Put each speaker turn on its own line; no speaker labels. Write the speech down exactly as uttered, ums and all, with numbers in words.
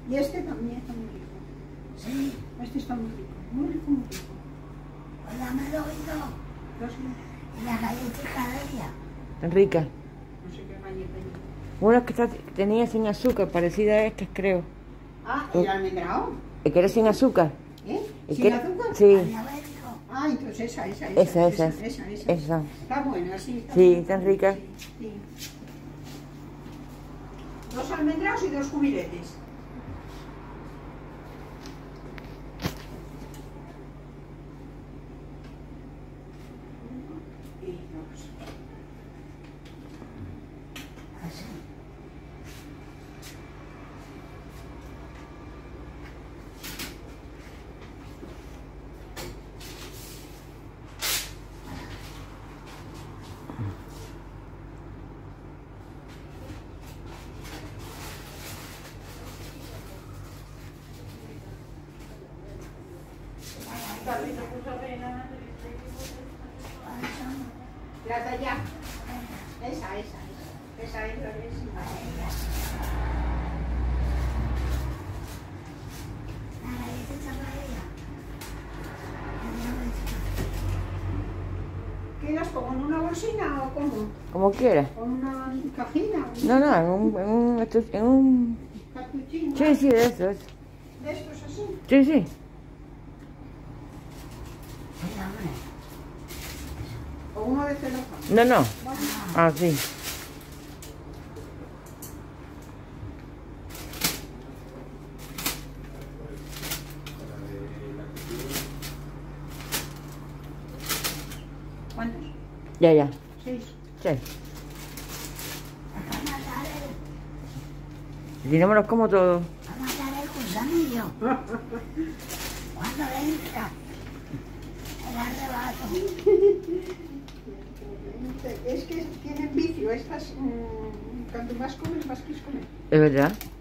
Y este también está muy rico.
Sí.
Este está muy rico, muy rico, muy rico.
Pues dámelo y no.
Dos,
Y la galletita de ella.
Tan rica.
no sé qué galleta lleva.
Una que está- tenía sin azúcar, parecida a estas, creo.
Ah, el almendrado.
¿El que era sin azúcar?
¿Eh?
¿El
¿Sin
que-
azúcar?
Sí,
Diabético.
Ah, entonces esa, esa,
esa,
esa.
esa,
esa, esa, esa.
esa.
Está buena, sí. Está
Sí,
buena.
tan rica.
Sí, sí. Dos almendrados y dos cubiletes. Y dos.
Así.
La de allá. Esa, esa, esa. Esa es la de esa.
La galletita para ella. La diabética.
¿Quieres como en una bolsina o cómo?
Como quiera.
¿Con una cajina?
No, no, en un... En un, esto- en un...
¿Cartuchín?
Sí, sí, de eso, eso.
¿De estos así?
Sí, sí.
Sí, hombre.
¿O uno de celofán?
No, no.
Bueno,
Ah, sí.
¿cuántos?
Ya, ya.
Seis.
Sí.
Para matar el,
Si no me los como todos.
para matar el gusanillo. Cuando le entra el arrebato.
Es que tienen vicio, estas, mmm, cuanto más comes, más quieres comer.
¿Es verdad?